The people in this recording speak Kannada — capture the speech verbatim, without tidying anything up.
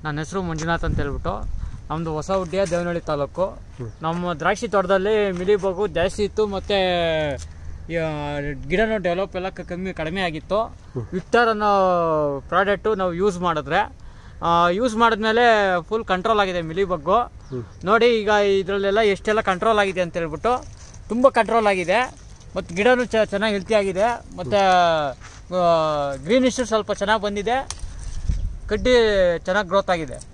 ನನ್ನ ಹೆಸರು ಮಂಜುನಾಥ್ ಅಂತ ಹೇಳ್ಬಿಟ್ಟು. ನಮ್ಮದು ಹೊಸ ಹುಡ್ಡಿಯ ದೇವನಹಳ್ಳಿ ತಾಲೂಕು. ನಮ್ಮ ದ್ರಾಕ್ಷಿ ತೋಟದಲ್ಲಿ ಮಿಲಿಬಗು ಜಾಸ್ತಿ ಇತ್ತು, ಮತ್ತು ಗಿಡನೂ ಡೆವಲಪ್ ಎಲ್ಲ ಕಮ್ಮಿ ಕಡಿಮೆ ಆಗಿತ್ತು. ವಿಕ್ಟರ್ ಅನ್ನೋ ಪ್ರಾಡಕ್ಟು ನಾವು ಯೂಸ್ ಮಾಡಿದ್ರೆ ಯೂಸ್ ಮಾಡಿದ್ಮೇಲೆ ಫುಲ್ ಕಂಟ್ರೋಲ್ ಆಗಿದೆ ಮಿಲಿಬಗ್ಗು. ನೋಡಿ ಈಗ ಇದರಲ್ಲೆಲ್ಲ ಎಷ್ಟೆಲ್ಲ ಕಂಟ್ರೋಲ್ ಆಗಿದೆ ಅಂತ ಹೇಳ್ಬಿಟ್ಟು, ತುಂಬ ಕಂಟ್ರೋಲ್ ಆಗಿದೆ. ಮತ್ತು ಗಿಡನೂ ಚ ಚೆನ್ನಾಗಿ ಹೆಲ್ತಿ ಆಗಿದೆ, ಮತ್ತು ಗ್ರೀನಿಶು ಸ್ವಲ್ಪ ಚೆನ್ನಾಗಿ ಬಂದಿದೆ, ಕಡ್ಡಿ ಚೆನ್ನಾಗಿ ಗ್ರೋತ್ ಆಗಿದೆ.